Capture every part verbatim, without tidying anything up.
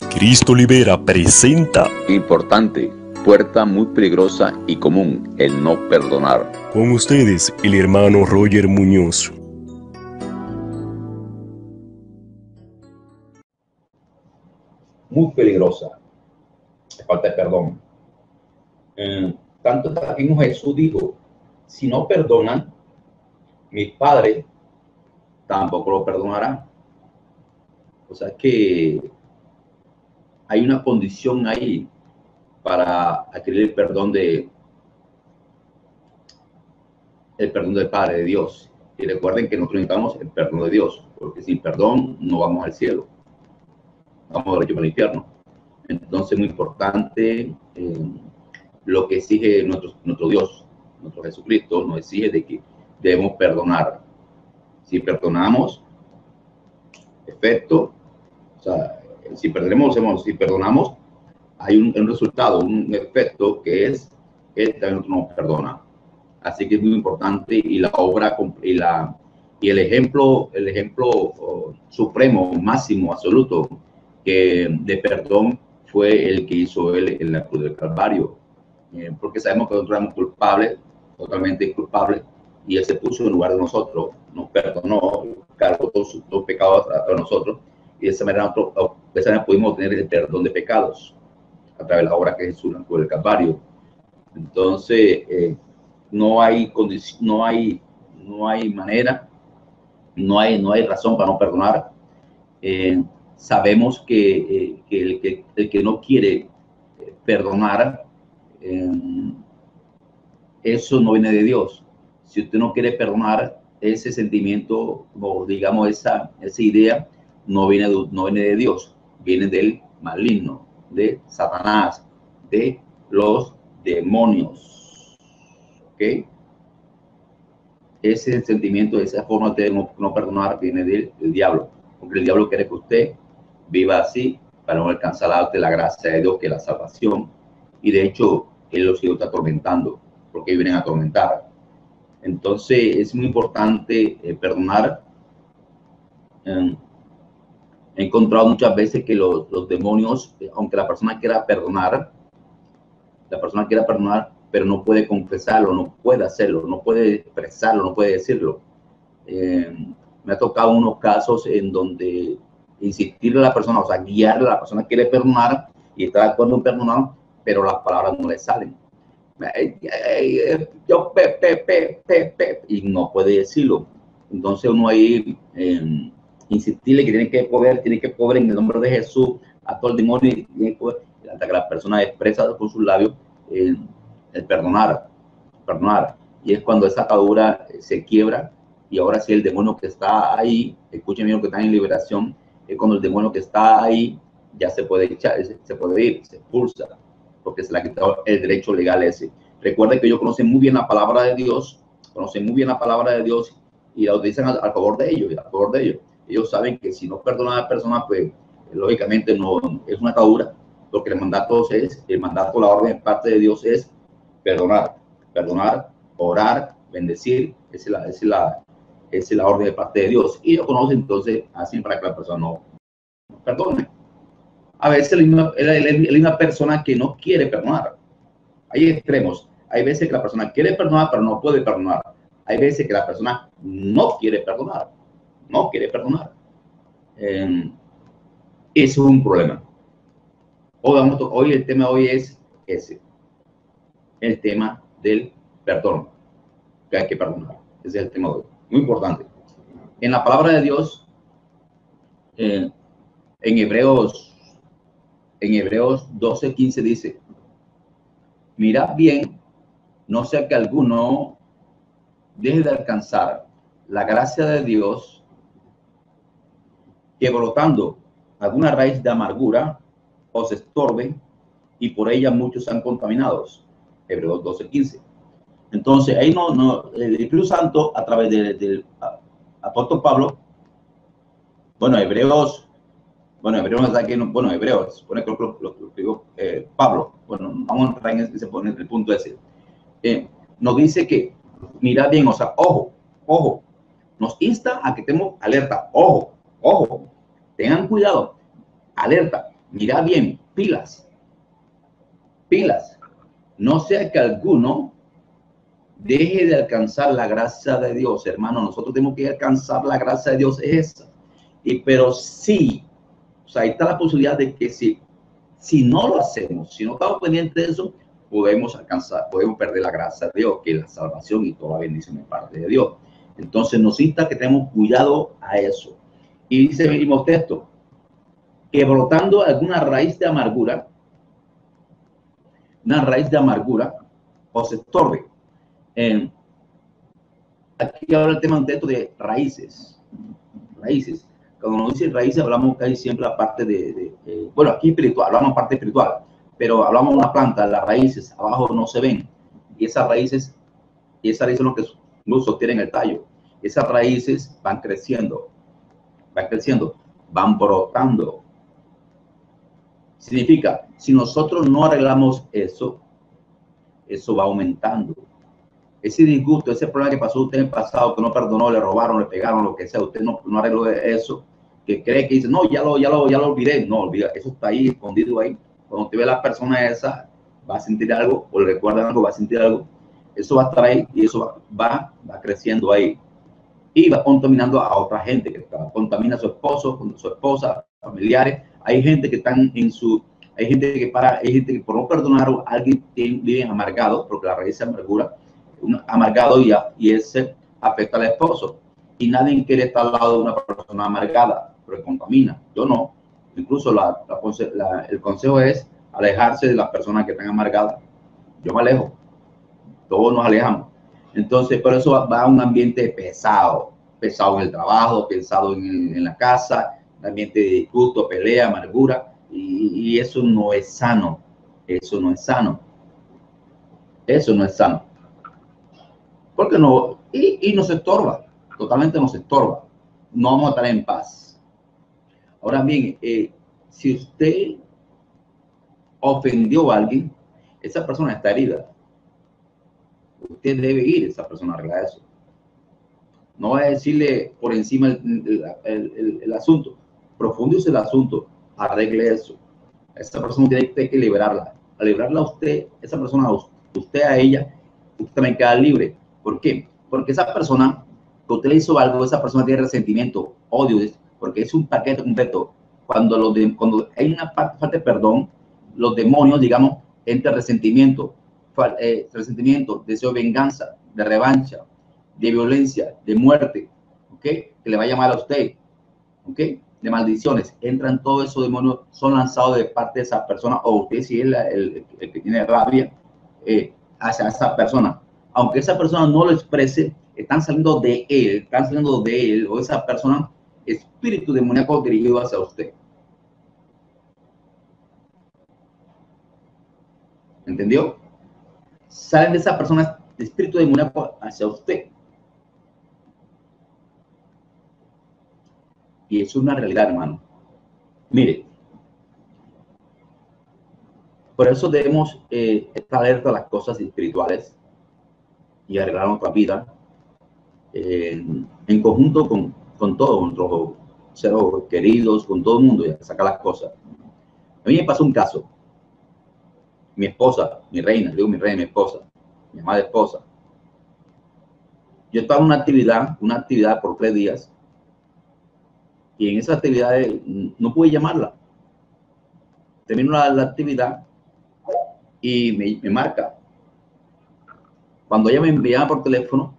Cristo Libera presenta. Importante, puerta muy peligrosa y común, el no perdonar. Con ustedes, el hermano Roger Muñoz. Muy peligrosa, la falta de perdón. Eh, tanto también Jesús dijo, si no perdonan, mi Padre tampoco lo perdonará. O sea que hay una condición ahí para adquirir el perdón de el perdón del Padre, de Dios. Y recuerden que nosotros necesitamos el perdón de Dios, porque sin perdón no vamos al cielo, vamos derecho al infierno. Entonces es muy importante eh, lo que exige nuestro, nuestro Dios, nuestro Jesucristo, nos exige de que debemos perdonar. Si perdonamos, efecto, o sea, si perdonamos, si perdonamos, hay un, un resultado, un efecto que es que Él también nos perdona. Así que es muy importante y la obra y la y el ejemplo, el ejemplo oh, supremo, máximo, absoluto que de perdón fue el que hizo Él en la cruz del Calvario, eh, porque sabemos que nosotros éramos culpables, totalmente culpables, y Él se puso en lugar de nosotros, nos perdonó, cargó todos sus todos pecados a, a nosotros, y de esa manera nosotros, de esa manera pudimos tener el perdón de pecados a través de la obra que Jesús en la cruz del Calvario. Entonces, eh, no hay condición, no hay, no hay manera, no hay, no hay razón para no perdonar. Eh, sabemos que, eh, que, el que el que no quiere perdonar, eh, eso no viene de Dios. Si usted no quiere perdonar, ese sentimiento, o digamos esa, esa idea, no viene, de, no viene de Dios, viene del maligno, de Satanás, de los demonios. ¿Ok? Ese sentimiento, esa forma de no, no perdonar viene del, del diablo, porque el diablo quiere que usted viva así para no alcanzar ante la gracia de Dios, que es la salvación, y de hecho él los sigue atormentando, porque vienen a atormentar. Entonces es muy importante eh, perdonar. Eh, he encontrado muchas veces que los, los demonios, eh, aunque la persona quiera perdonar, la persona quiera perdonar, pero no puede confesarlo, no puede hacerlo, no puede expresarlo, no puede decirlo. Eh, me ha tocado unos casos en donde insistirle a la persona, o sea, guiarle a la persona que quiere perdonar y está de acuerdo en perdonar, pero las palabras no le salen. Yo, pe, pe, pe, pe, pe, y no puede decirlo. Entonces uno ahí eh, insistirle que tiene que poder, tiene que poder en el nombre de Jesús a todo el demonio, y tiene que poder, hasta que la persona expresa con sus labios eh, el perdonar, perdonar. Y es cuando esa atadura se quiebra, y ahora sí el demonio que está ahí, escuchen bien, que está en liberación, es cuando el demonio que está ahí ya se puede echar, se puede ir, se expulsa, porque se le ha quitado el derecho legal ese. Recuerden que ellos conocen muy bien la palabra de Dios, conocen muy bien la palabra de Dios y la utilizan a, a favor de ellos, y a favor de ellos. Ellos saben que si no perdonan a la persona, pues lógicamente no es una atadura, porque el mandato es, el mandato, la orden de parte de Dios es perdonar, perdonar, orar, bendecir, esa es la, esa es la, esa es la orden de parte de Dios. Y ellos conocen, entonces hacen para que la persona no, no perdone. A veces la misma, la, la, la misma persona que no quiere perdonar. Hay extremos. Hay veces que la persona quiere perdonar, pero no puede perdonar. Hay veces que la persona no quiere perdonar. No quiere perdonar. Eh, eso es un problema. Hoy, vamos, hoy el tema hoy es ese. El tema del perdón. Que hay que perdonar. Ese es el tema de hoy. Muy importante. En la palabra de Dios, eh, en Hebreos En Hebreos doce quince dice, mirad bien, no sea que alguno deje de alcanzar la gracia de Dios, que brotando alguna raíz de amargura os estorbe y por ella muchos sean contaminados. Hebreos doce quince. Entonces, ahí no, no, el Espíritu Santo a través del de, de, apóstol Pablo, bueno, Hebreos, Bueno, Hebreos, aquí, bueno, Hebreos, supone que lo, lo, lo digo eh, Pablo, bueno, vamos a entrar en ese, en el punto ese. Eh, nos dice que, mirad bien, o sea, ojo, ojo, nos insta a que estemos alerta, ojo, ojo, tengan cuidado, alerta, Mira bien, pilas, pilas. No sea que alguno deje de alcanzar la gracia de Dios, hermano. Nosotros tenemos que alcanzar la gracia de Dios, es esa. Y, pero sí, o sea, ahí está la posibilidad de que si, si no lo hacemos, si no estamos pendientes de eso, podemos alcanzar, podemos perder la gracia de Dios, que es la salvación y toda la bendición de parte de Dios. Entonces nos insta que tenemos cuidado a eso. Y dice el mismo texto, que brotando alguna raíz de amargura, una raíz de amargura, os estorbe. Eh, aquí habla el tema un texto de raíces, raíces. Cuando nos dice raíces, hablamos casi siempre la parte de, de, de, bueno, aquí espiritual, hablamos parte espiritual, pero hablamos de una planta, las raíces abajo no se ven, y esas raíces, y esas raíces son lo que no sostienen el tallo. Esas raíces van creciendo, van creciendo, van brotando. Significa, si nosotros no arreglamos eso, eso va aumentando. Ese disgusto, ese problema que pasó usted en el pasado, que no perdonó, le robaron, le pegaron, lo que sea, usted no, no arregló eso, que cree que dice, no, ya lo, ya lo, ya lo olvidé. No, olvida, eso está ahí, escondido ahí. Cuando usted ve a la persona esa, va a sentir algo, o le recuerda algo, va a sentir algo. Eso va a estar ahí y eso va, va, va creciendo ahí. Y va contaminando a otra gente, que está, contamina a su esposo, a su esposa, familiares. Hay gente que están en su, hay gente que para, hay gente que por no perdonar a alguien vive amargado, porque la raíz de amargura, un amargado y, y ese afecta al esposo. Y nadie quiere estar al lado de una persona amargada, pero contamina. Yo no. Incluso la, la, la, el consejo es alejarse de las personas que están amargadas. Yo me alejo. Todos nos alejamos. Entonces, por eso va a un ambiente pesado. Pesado en el trabajo, pesado en, en la casa, un ambiente de disgusto, pelea, amargura. Y, y eso no es sano. Eso no es sano. Eso no es sano. Porque no, y, y nos estorba, totalmente nos estorba. No vamos a estar en paz. Ahora bien, eh, si usted ofendió a alguien, esa persona está herida. Usted debe ir a esa persona a arreglar eso. No va a decirle por encima el, el, el, el, el asunto. Profundice el asunto, arregle eso. Esa persona tiene que liberarla. Al liberarla a usted, esa persona, usted a ella, usted también queda libre. ¿Por qué? Porque esa persona, que usted le hizo algo, esa persona tiene resentimiento, odio, porque es un paquete completo. Cuando, lo de, cuando hay una parte, falta de perdón, los demonios, digamos, entra resentimiento, fal, eh, resentimiento, deseo de venganza, de revancha, de violencia, de muerte, ¿ok? Que le va a llamar a usted, ¿ok? De maldiciones. Entran todos esos demonios, son lanzados de parte de esa persona, o usted si es la, el, el que tiene rabia eh, hacia esa persona. Aunque esa persona no lo exprese, están saliendo de él, están saliendo de él o esa persona, espíritu demoníaco dirigido hacia usted. ¿Entendió? Salen de esa persona, espíritu demoníaco hacia usted. Y eso es una realidad, hermano. Mire, por eso debemos eh, estar alerta a las cosas espirituales y arreglar nuestra vida eh, en conjunto con, con todos nuestros seres queridos, con todo el mundo, y sacar las cosas. A mí me pasó un caso. Mi esposa, mi reina, digo mi reina, mi esposa, mi amada esposa. Yo estaba en una actividad, una actividad por tres días, y en esa actividad no pude llamarla. Termino la, la actividad y me, me marca. Cuando ella me enviaba por teléfono,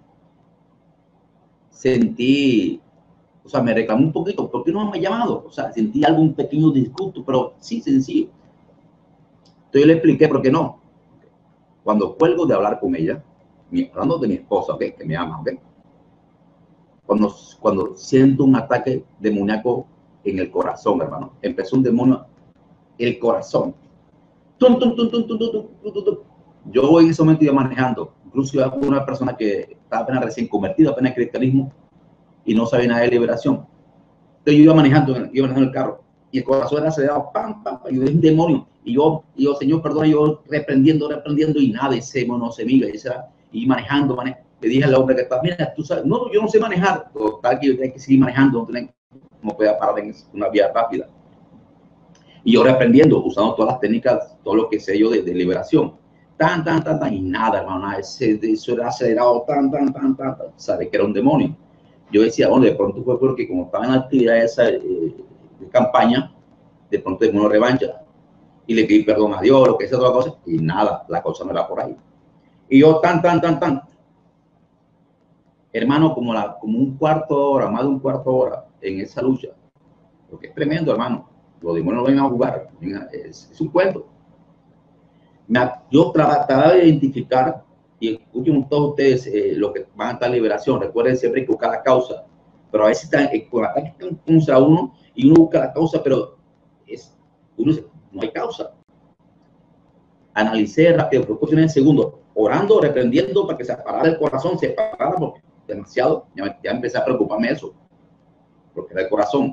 sentí, o sea, me reclamó un poquito, ¿por qué no me ha llamado? O sea, sentí algún pequeño disgusto, pero sí, sencillo. Entonces yo le expliqué por qué no. Cuando cuelgo de hablar con ella, mi, hablando de mi esposa, ¿okay? Que me ama, ¿okay? Cuando, cuando siento un ataque demoníaco en el corazón, hermano, empezó un demonio, el corazón. Tum, tum, tum, tum, tum, tum, tum, tum, tum. Yo en ese momento iba manejando, incluso iba con una persona que estaba apenas recién convertida, apenas en cristianismo, y no sabía nada de liberación. Entonces yo iba manejando, iba manejando el carro, y el corazón era acelerado, pam, pam, pam, y yo dije, un demonio, y yo, y yo, Señor, perdón, yo reprendiendo, reprendiendo, y nada, ese demonio no se miga, y, y manejando, manejando. Le dije al hombre que estaba, mira, tú sabes, no, yo no sé manejar, total que yo tenía que seguir manejando, no tenía como podía parar en una vía rápida. Y yo reprendiendo, usando todas las técnicas, todo lo que sé yo de, de liberación. Tan, tan, tan, tan, y nada, hermano, ese, eso era acelerado, tan, tan, tan, tan, tan, sabe que era un demonio. Yo decía, bueno, de pronto fue porque como estaba en la actividad esa eh, de campaña, de pronto el demonio revancha. Y le pedí perdón a Dios, lo que sea, toda cosa, y nada, la cosa no era por ahí. Y yo tan, tan, tan, tan, hermano, como, la, como un cuarto de hora, más de un cuarto de hora en esa lucha, porque es tremendo, hermano. Los demonios no vienen a jugar, es, es un cuento. Me, yo trataba de identificar, y escuchen todos ustedes eh, lo que van a estar en liberación. Recuerden siempre que buscar la causa, pero a veces están, eh, con ataques contra uno y uno busca la causa, pero es, uno dice, no hay causa. Analicé rápido, proporcioné en segundos, orando, reprendiendo para que se parara el corazón, se parara porque demasiado, ya, ya empecé a preocuparme de eso, porque era el corazón.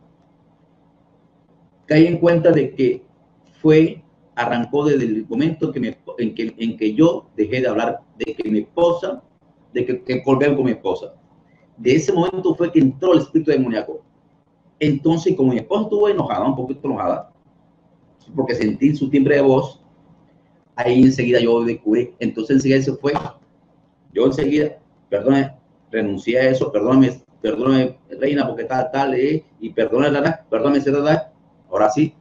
Caí en cuenta de que fue, arrancó desde el momento en que, me, en que, en que yo dejé de hablar de que mi esposa, de que, que colgué con mi esposa. De ese momento fue que entró el espíritu demoníaco. Entonces, como mi esposa estuvo enojada, un poquito enojada, porque sentí su timbre de voz, ahí enseguida yo descubrí, entonces enseguida se fue. Yo enseguida, perdóname, renuncié a eso, perdóname, perdóname, reina, porque tal, tal, eh, y perdóname, perdóname, perdóname, ahora sí,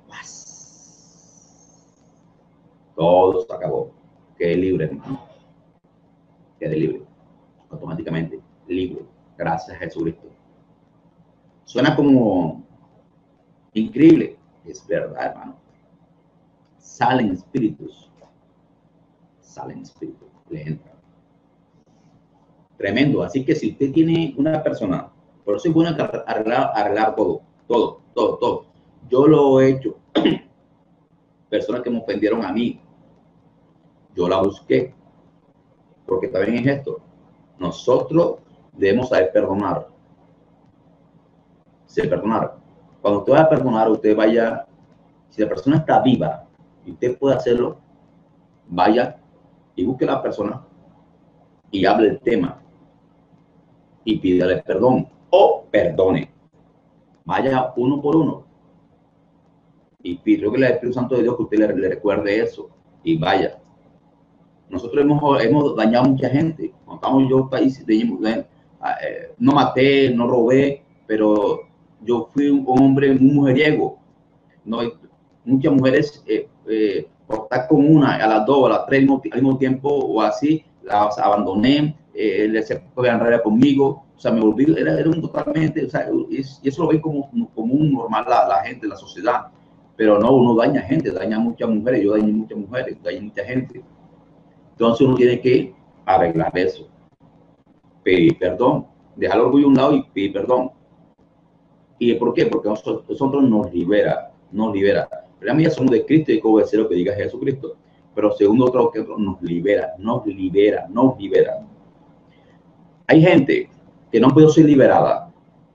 todo se acabó. Quedé libre, hermano. Quedé libre. Automáticamente libre. Gracias a Jesucristo. Suena como increíble. Es verdad, hermano. Salen espíritus. Salen espíritus. Le entran. Tremendo. Así que si usted tiene una persona, por eso es bueno arreglar, arreglar todo. Todo, todo, todo. Yo lo he hecho. Personas que me ofendieron a mí. Yo la busqué. Porque también es esto. Nosotros debemos saber perdonar. Se perdonar. Cuando usted vaya a perdonar, usted vaya, si la persona está viva y usted puede hacerlo, vaya y busque a la persona y hable el tema y pídale perdón o perdone. Vaya uno por uno y pido que el Espíritu Santo de Dios que usted le, le recuerde eso y vaya. Nosotros hemos, hemos dañado a mucha gente. Cuando estamos en yo país, eh, no maté, no robé, pero yo fui un hombre muy mujeriego. No, muchas mujeres, eh, eh, por estar con una, a las dos, a las tres al mismo tiempo o así, las abandoné, eh, les se podían enredar conmigo, o sea, me volví, era, era un totalmente, o sea, y eso lo ve como, como un normal la, la gente, la sociedad, pero no, uno daña gente, daña a muchas mujeres, yo dañé muchas mujeres, dañé mucha gente. Entonces uno tiene que arreglar eso, pedir perdón, dejar el orgullo a un lado y pedir perdón. ¿Y por qué? Porque nosotros, nosotros nos libera, nos libera. Pero ya somos de Cristo y hay que obedecer lo que diga Jesucristo. Pero segundo otro que otro nos libera, nos libera, nos libera. Hay gente que no puede ser liberada.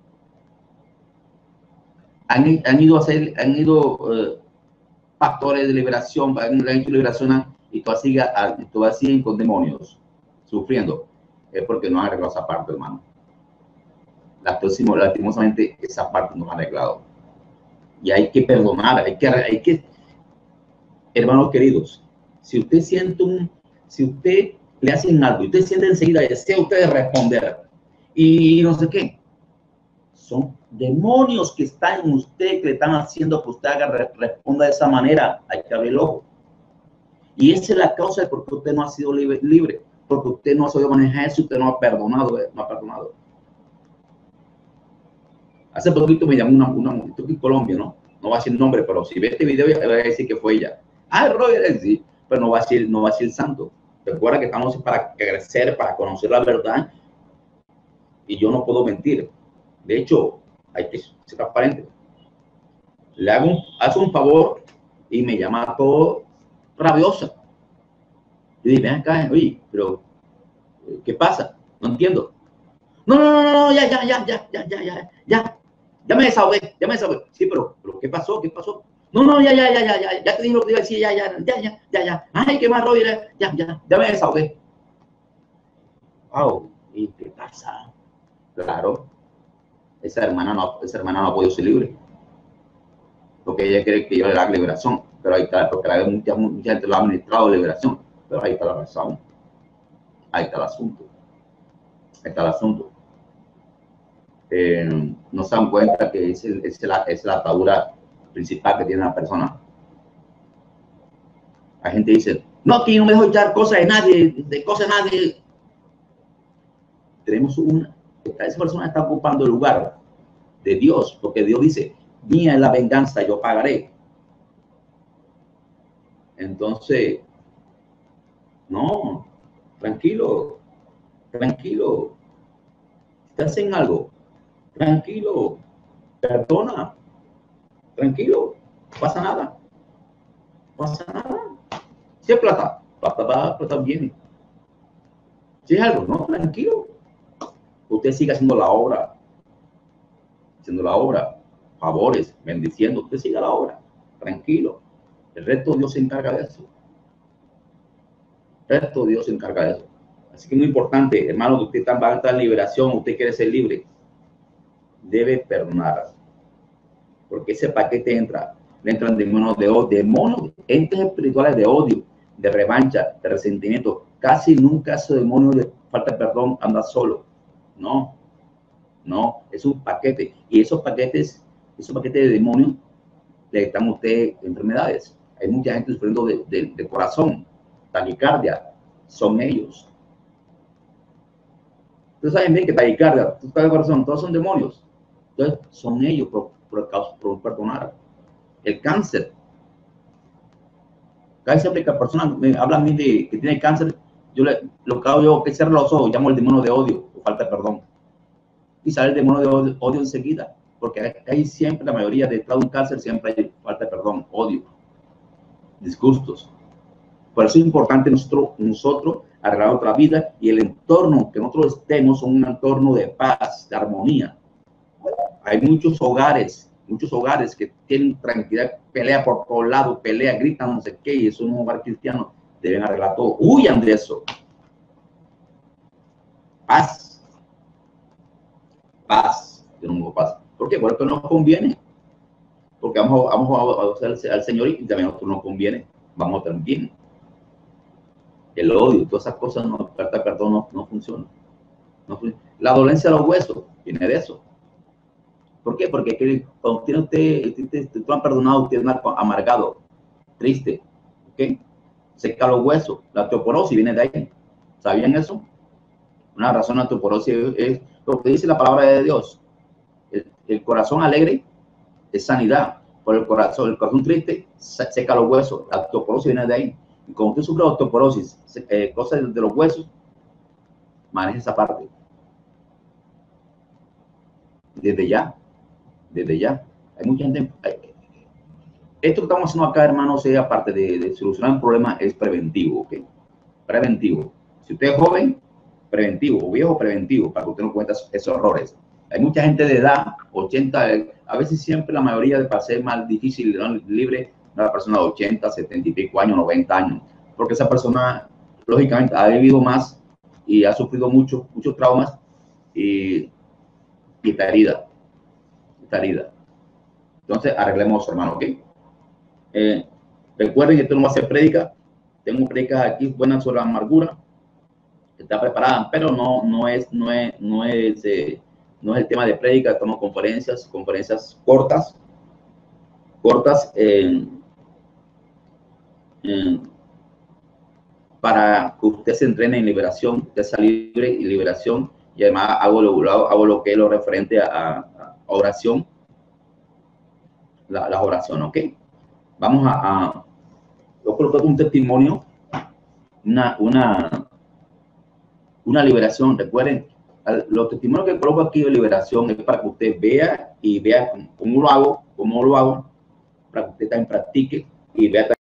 Han, han ido a hacer, han ido uh, pastores de liberación, han, han hecho liberación y todavía siguen, todavía siguen con demonios, sufriendo. Es porque no han arreglado esa parte, hermano. Lastimosamente esa parte no ha arreglado. Y hay que perdonar, hay que, hay que, hermanos queridos, si usted siente un, si usted le hacen algo y usted siente enseguida, desea usted responder y no sé qué, son demonios que están en usted que le están haciendo que usted haga, responda de esa manera. Hay que abrir el ojo. Y esa es la causa de por qué usted no ha sido libre, libre porque usted no ha sabido manejar eso, usted no ha perdonado, no ha perdonado. Hace poquito me llamó una, una mujer en Colombia, ¿no? No va a decir el nombre, pero si ve este video ya va a decir que fue ella. Ah, Roger, sí, pero no va a decir, no va a decir santo. Recuerda que estamos para crecer, para conocer la verdad. Y yo no puedo mentir. De hecho, hay que ser transparente. Le hago un, hace un favor y me llama todo rabiosa. Y dice, ven acá, oye, pero ¿qué pasa? No entiendo. No, no, no, no, ya, ya, ya, ya, ya, ya, ya, ya. Ya me desahogué, ya me desahogué. Sí, pero, pero ¿qué pasó? ¿Qué pasó? No, no, ya, ya, ya, ya, ya, ya te dije lo que iba a decir, ya, ya, ya, ya, ya, ya. Ay, qué más, Roger, ya, ya, ya me desahogué. Wow, ¿y qué pasa? Claro, esa hermana no, esa hermana no ha podido ser libre. porque ella cree que yo le da liberación, pero ahí está, porque la mucha, mucha gente lo ha administrado liberación, pero ahí está la razón, ahí está el asunto, ahí está el asunto. Eh, no se dan cuenta que es, el, es, la, es la atadura principal que tiene la persona. La gente dice, no, aquí no me dejo echar cosas de nadie, de cosas de nadie. Tenemos una, esa persona está ocupando el lugar de Dios, porque Dios dice, mía es la venganza, yo pagaré. Entonces, no, tranquilo, tranquilo. Si te hacen algo, tranquilo, perdona, tranquilo, no pasa nada, no pasa nada. Si es plata, plata va, plata viene. Si es algo, no, tranquilo. Usted sigue haciendo la obra, haciendo la obra, favores, bendiciendo, usted siga la obra, tranquilo. El resto Dios se encarga de eso. El resto Dios se encarga de eso. Así que es muy importante, hermano, que usted está, va a estar en liberación, usted quiere ser libre, debe perdonar. Porque ese paquete entra, le entran demonios de odio, demonios, entes espirituales de odio, de revancha, de resentimiento. Casi nunca ese demonio de falta de perdón anda solo. No, no, es un paquete. Y esos paquetes, esos paquetes de demonios, le están a usted enfermedades. Hay mucha gente sufriendo de, de, de corazón, taquicardia, son ellos. Ustedes saben bien que taquicardia, de corazón, todos son demonios. Entonces, son ellos por, por, causa, por perdonar. El cáncer. Cada vez que la persona me habla a mí de que tiene cáncer, yo le, lo que hago yo que cierro los ojos, llamo el demonio de odio o falta de perdón. Y sale el demonio de odio, odio enseguida. Porque hay, hay siempre, la mayoría detrás de un cáncer, siempre hay falta de perdón, odio, disgustos. Por eso es importante nosotros, nosotros arreglar otra vida y el entorno que nosotros estemos es un entorno de paz, de armonía. Hay muchos hogares, muchos hogares que tienen tranquilidad, pelea por todos lados, pelea, gritan, no sé qué, y eso es un hogar cristiano. Deben arreglar todo. Huyan de eso. Paz. Paz. Yo no me paz. ¿Por qué? Porque no nos conviene. Porque vamos, vamos a hacer al Señor y también a nosotros nos conviene. Vamos a estar bien. El odio, todas esas cosas, no, perdón, no, no funcionan. No funciona. La dolencia de los huesos viene de eso. ¿Por qué? Porque que, cuando tiene usted, usted, usted, usted han perdonado, usted es amargado, triste, ¿ok? Seca los huesos. La osteoporosis viene de ahí. ¿Sabían eso? Una razón de la osteoporosis es, es lo que dice la palabra de Dios. El, el corazón alegre es sanidad. Por el corazón, el corazón triste seca los huesos. La osteoporosis viene de ahí. Y como usted sufre osteoporosis, eh, cosas de los huesos, maneja esa parte. Desde ya. Desde ya. Hay mucha gente. Hay, esto que estamos haciendo acá, hermanos, es aparte de, de solucionar un problema, es preventivo, ¿ok? Preventivo. Si usted es joven, preventivo, o viejo, preventivo, para que usted no cuente esos errores. Hay mucha gente de edad, ochenta, a veces siempre la mayoría de para ser más difícil, ¿no? Libre, una persona de ochenta, setenta y pico años, noventa años, porque esa persona, lógicamente, ha vivido más y ha sufrido mucho, muchos traumas y, y está herida, está herida. Entonces, arreglemos eso, hermano, ¿ok? Eh, recuerden que esto no va a ser prédica. Tengo prédicas aquí buenas sobre la amargura. Está preparada, pero no, no es, no es, no es, eh, no es el tema de prédica. Tomo conferencias, conferencias cortas, cortas eh, eh, para que usted se entrene en liberación, usted sea libre y liberación. Y además hago lo, hago lo que es lo referente a, a oración, la, la oración, ¿ok? Vamos a, a yo coloco un testimonio, una, una, una liberación. Recuerden, los testimonios que coloco aquí de liberación es para que usted vea y vea cómo lo hago, cómo lo hago, para que usted también practique y vea